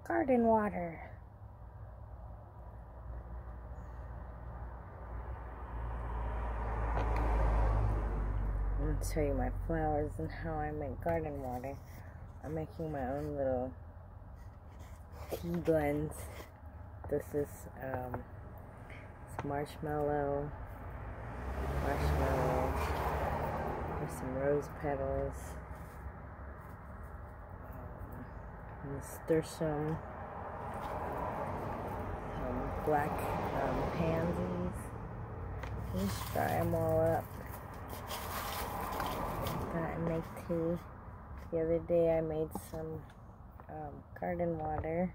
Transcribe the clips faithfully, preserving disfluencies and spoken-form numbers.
garden water. I'm going to show you my flowers and how I make garden water. I'm making my own little tea blends. This is um, it's marshmallow, marshmallow, there's some rose petals, um, nasturtium, some black um, pansies. Just fry them all up. That and make tea. The other day I made some um, garden water.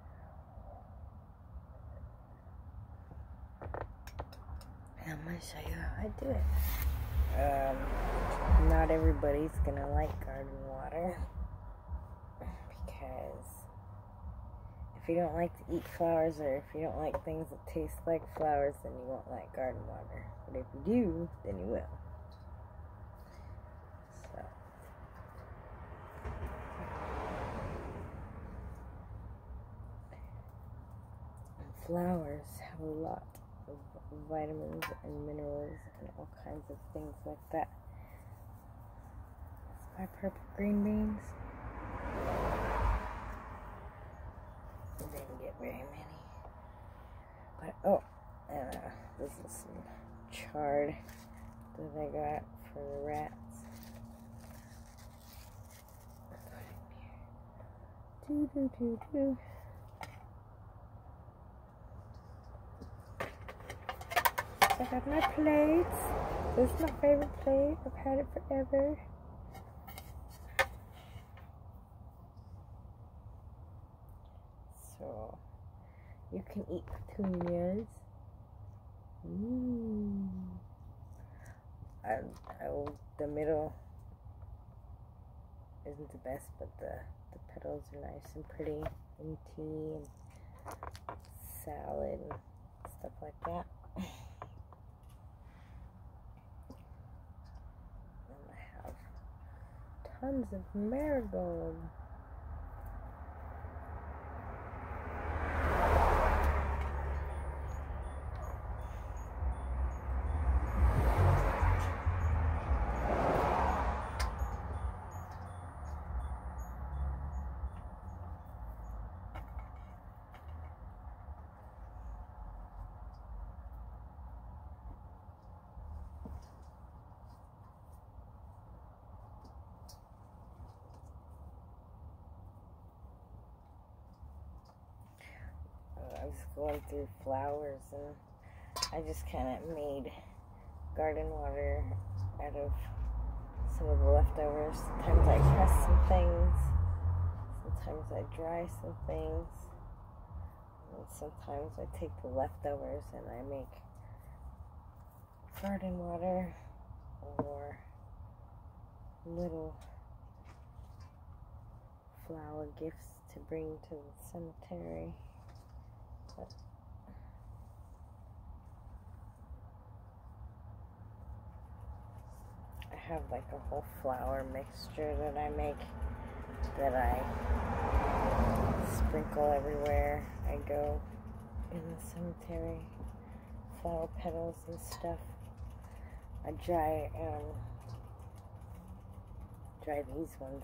I'm going to show you how I do it. Um, not everybody's going to like garden water, because if you don't like to eat flowers, or if you don't like things that taste like flowers, then you won't like garden water. But if you do, then you will. So, and flowers have a lot of vitamins and minerals and all kinds of things like that. That's my purple green beans. I didn't get very many. But, oh, and uh, this is some chard that I got for the rats. Do, do, do, do. I got my plates. This is my favorite plate. I've had it forever. So, you can eat petunias. Mmm. I, I, the middle isn't the best, but the, the petals are nice and pretty in tea and salad and stuff like that. Tons of marigold. I was going through flowers, and I just kind of made garden water out of some of the leftovers. Sometimes I press some things, sometimes I dry some things, and sometimes I take the leftovers and I make garden water or little flower gifts to bring to the cemetery. But I have like a whole flower mixture that I make, that I sprinkle everywhere I go in the cemetery. Flower petals and stuff. I dry um dry these ones.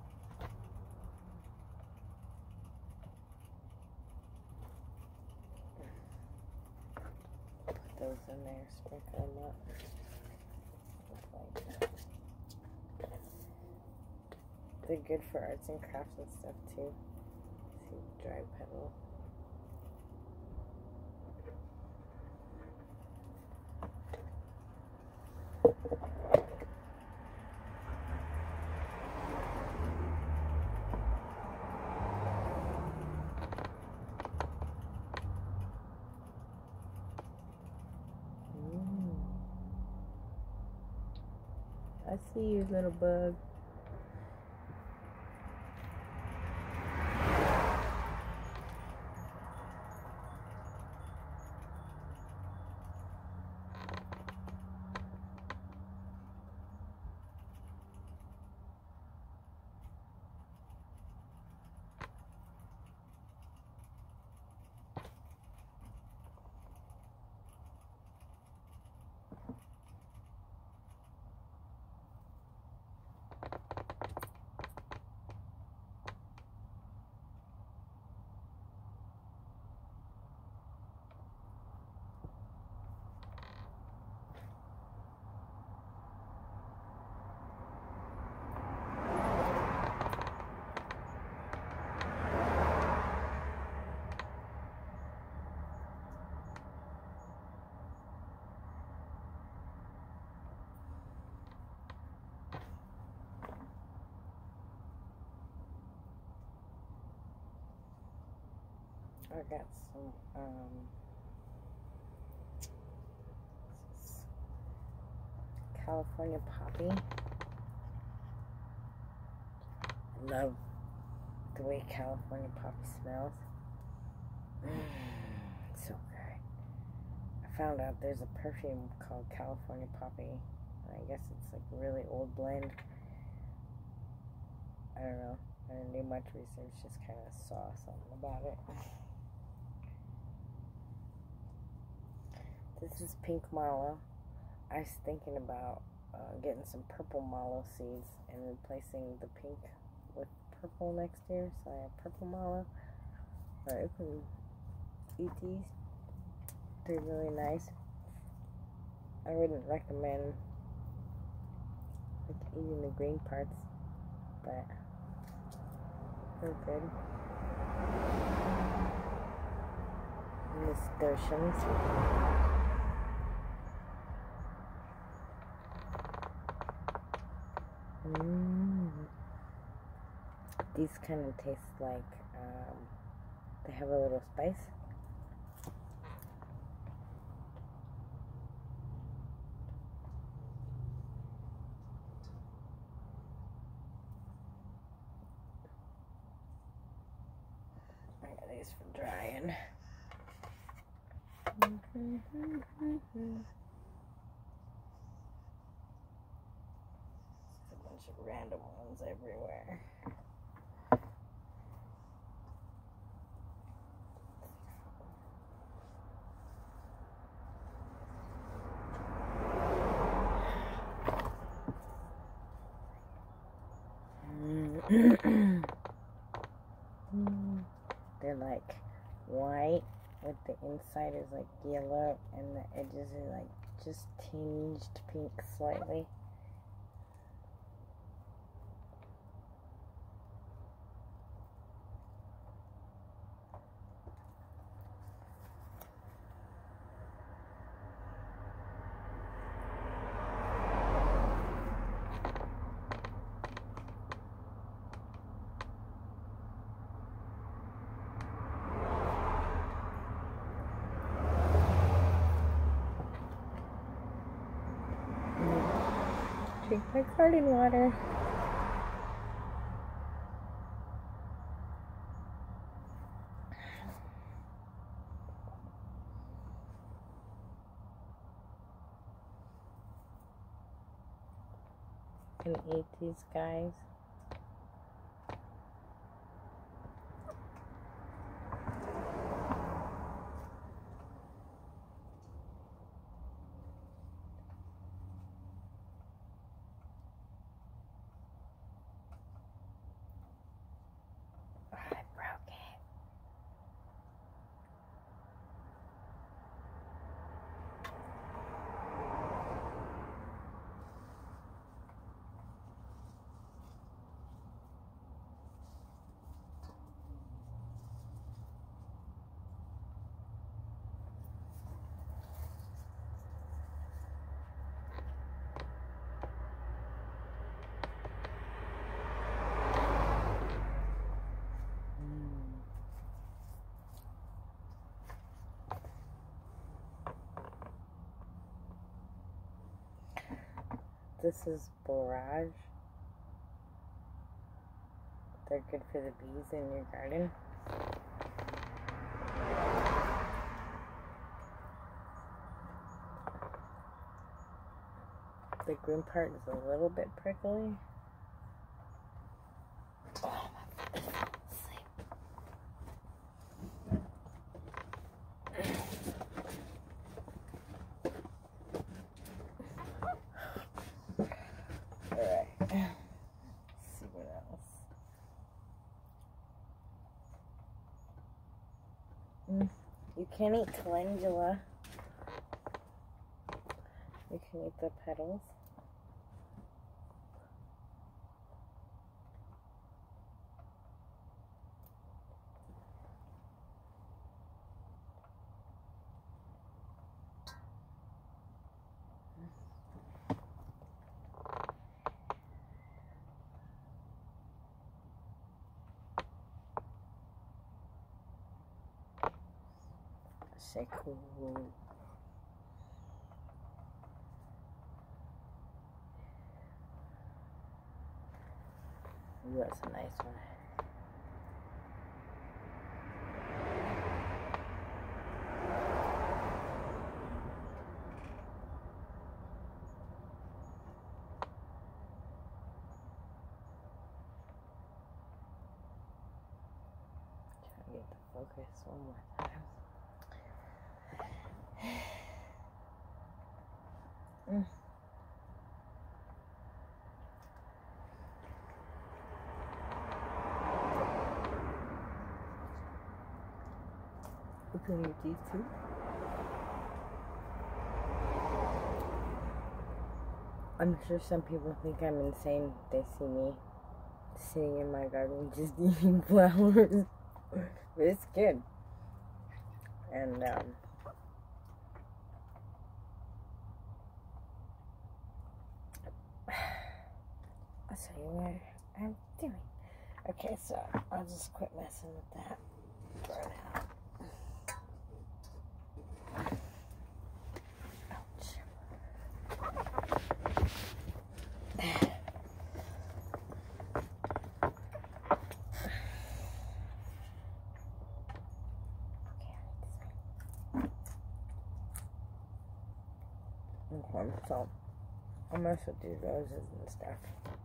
Those in there, sprinkle them up. Like that. They're good for arts and crafts and stuff too. See, dry petal. I see you, little bug. I got some, um, California poppy. I love the way California poppy smells. Mm, it's so good. I found out there's a perfume called California poppy. I guess it's like a really old blend. I don't know. I didn't do much research, just kind of saw something about it. This is pink mallow. I was thinking about uh, getting some purple mallow seeds and replacing the pink with purple next year. So I have purple mallow. But you can eat these. They're really nice. I wouldn't recommend like eating the green parts, but they're good. Nasturtiums. Mm. These kind of taste like, um, they have a little spice. I got these for drying. Just a bunch of random ones everywhere. They're like white with the inside is like yellow and the edges are like just tinged pink slightly. Drink my garden water. Can eat these guys. This is borage. They're good for the bees in your garden. The green part is a little bit prickly. Oh, my foot is asleep. Alright. Let's see what else. Mm. You can eat calendula. You can eat the petals. say cool. Ooh, that's a nice one. Try to get the focus one more time. Mm. Open your teeth too. I'm sure some people think I'm insane. They see me sitting in my garden just eating flowers. But it's good. And um I'll show you what I'm doing. Okay, so I'll just quit messing with that for now. Ouch. Okay, so I'll mess with these roses and stuff.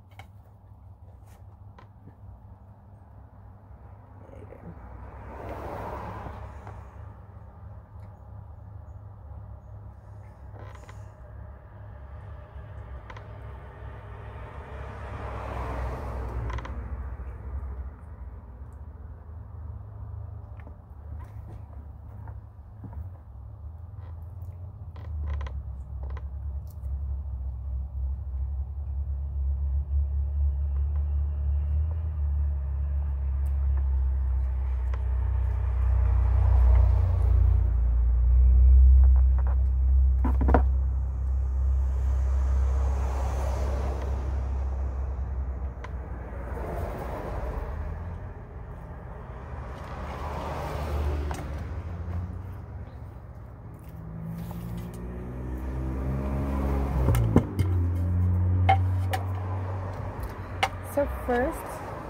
So first,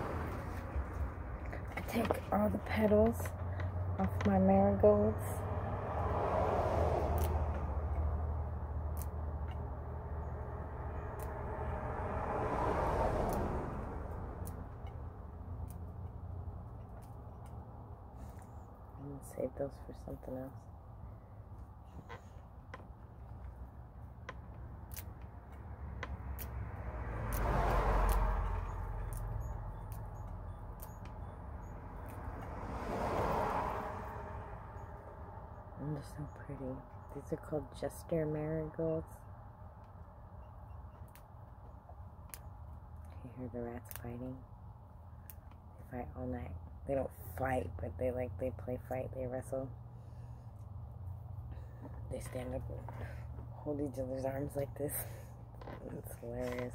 I take all the petals off my marigolds. I'm gonna save those for something else. They're so pretty. These are called Jester marigolds. You hear the rats fighting? They fight all night. They don't fight, but they like they play fight. They wrestle. They stand up and hold each other's arms like this. It's hilarious.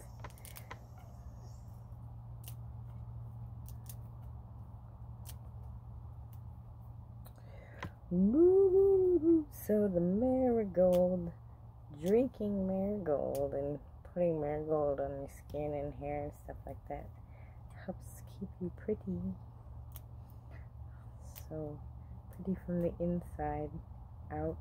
Ooh, so the marigold, drinking marigold and putting marigold on your skin and hair and stuff like that helps keep you pretty. So pretty from the inside out.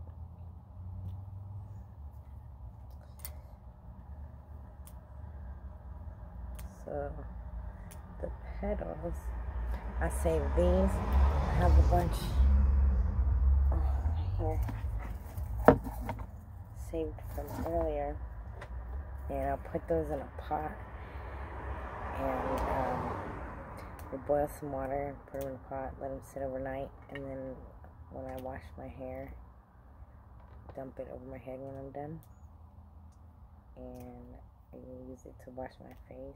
So the petals, I save these. I have a bunch. Here, saved from earlier, and I'll put those in a pot, and um, we'll boil some water, put them in a pot, let them sit overnight, and then when I wash my hair, dump it over my head when I'm done, and I use it to wash my face.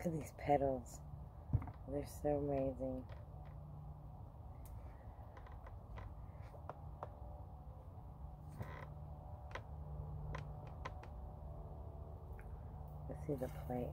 Look at these petals. They're so amazing. Let's see the plate.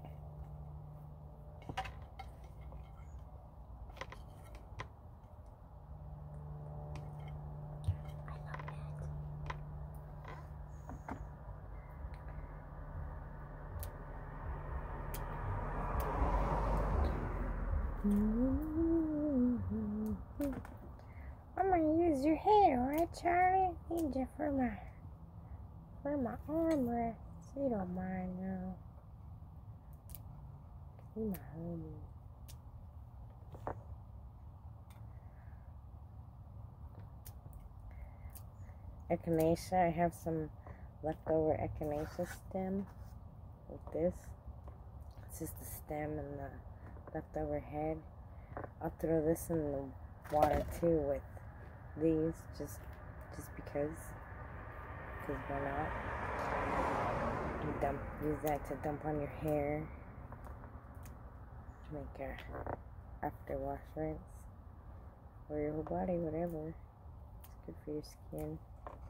I'm gonna use your head, alright, Charlie? Need you for my for my armrest. You don't mind now. You my homie. Echinacea. I have some leftover echinacea stem with this. This is the stem and the leftover head. I'll throw this in the water too with these, just just because. Because why not? You dump, use that to dump on your hair. To make a after wash rinse. Or your whole body, whatever. It's good for your skin.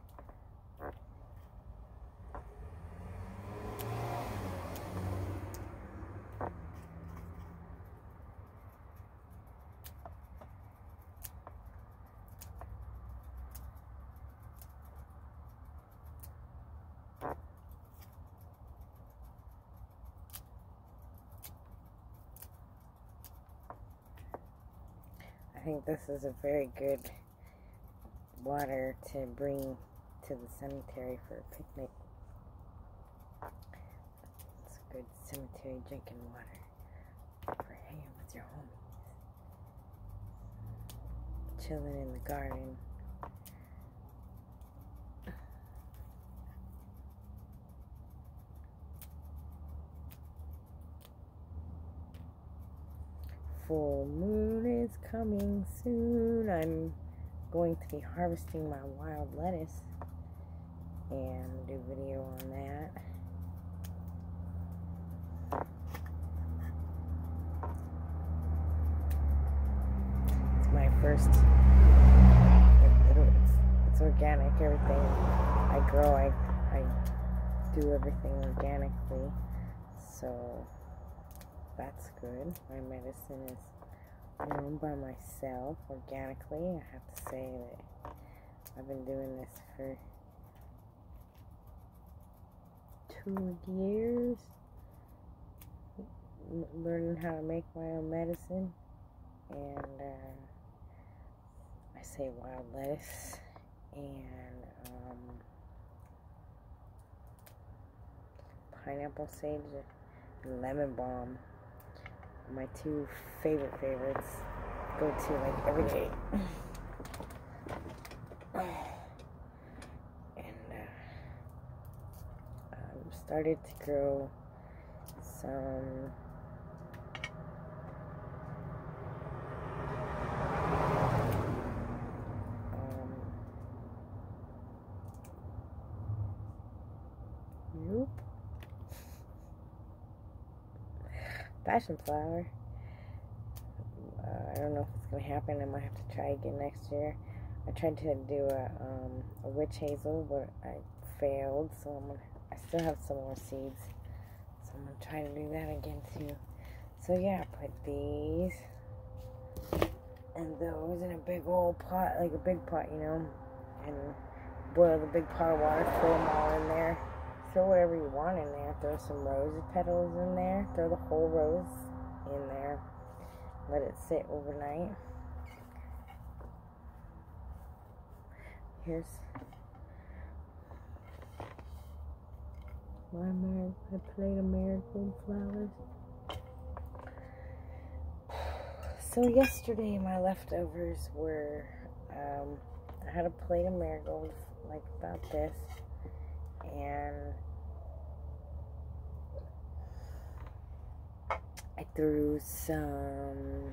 I think this is a very good water to bring to the cemetery for a picnic. It's a good cemetery drinking water for hanging with your homies. Chilling in the garden. Full moon is coming soon. I'm going to be harvesting my wild lettuce and do a video on that. It's my first, it, it, it's, it's organic, everything I grow, I, I do everything organically, so that's good. My medicine is grown by myself organically. I have to say that I've been doing this for two years, learning how to make my own medicine. And uh, I say wild lettuce and um, pineapple sage and lemon balm. My two favorite favorites. Go to like every day. And uh, um, started to grow some um, nope. passion flower. Uh, I don't know if it's going to happen. I might have to try again next year. I tried to do a, um, a witch hazel, but I failed, so I'm gonna, I still have some more seeds. So I'm going to try to do that again too. So yeah, I put these and those in a big old pot, like a big pot, you know, and boil the big pot of water, throw them all in there. Throw whatever you want in there. Throw some rose petals in there. Throw the whole rose in there. Let it sit overnight. Here's my, mar my plate of marigold flowers. So yesterday my leftovers were, um, I had a plate of marigolds like about this. And I threw some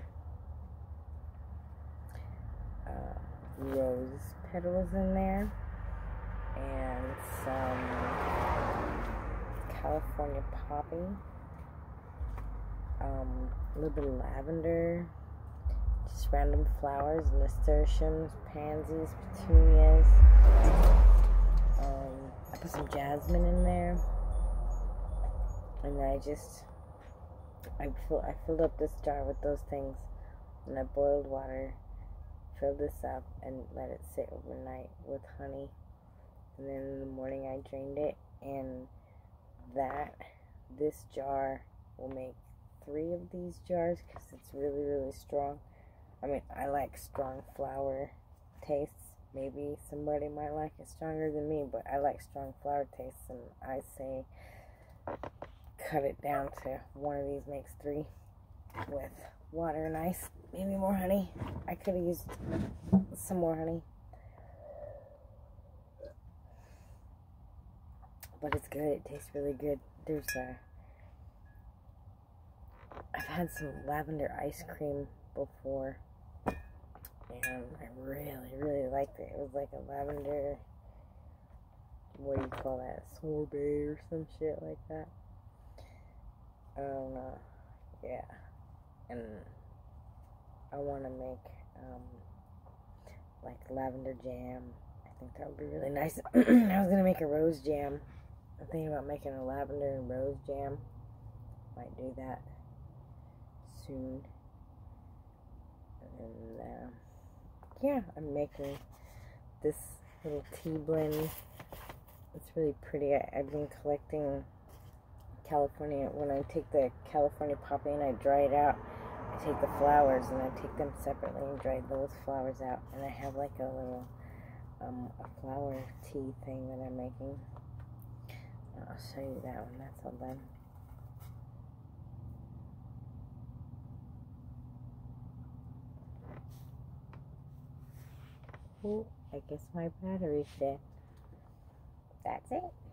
uh, rose petals in there and some California poppy. um, a little bit of lavender, just random flowers, nasturtiums, pansies, petunias. Um, I put some jasmine in there, and I just I fill, I filled up this jar with those things, and I boiled water, filled this up, and let it sit overnight with honey. And then in the morning I drained it, and that this jar will make three of these jars because it's really, really strong. I mean, I like strong flower tastes. Maybe somebody might like it stronger than me, but I like strong flower tastes, and I say cut it down to one of these makes three with water and ice, maybe more honey. I could have used some more honey, but it's good. It tastes really good. There's a I've had some lavender ice cream before, and I really, really liked it. It was like a lavender, what do you call that, sorbet or some shit like that. I don't know. Yeah. And I want to make, um, like lavender jam. I think that would be really nice. I was going to make a rose jam. I'm thinking about making a lavender and rose jam. Might do that soon. And, uh, yeah, I'm making this little tea blend. It's really pretty. I, I've been collecting California. When I take the California poppy and I dry it out, I take the flowers and I take them separately and dry those flowers out. And I have like a little um, a flower tea thing that I'm making. I'll show you that when that's all done. Oh, I guess my battery's dead. That's it.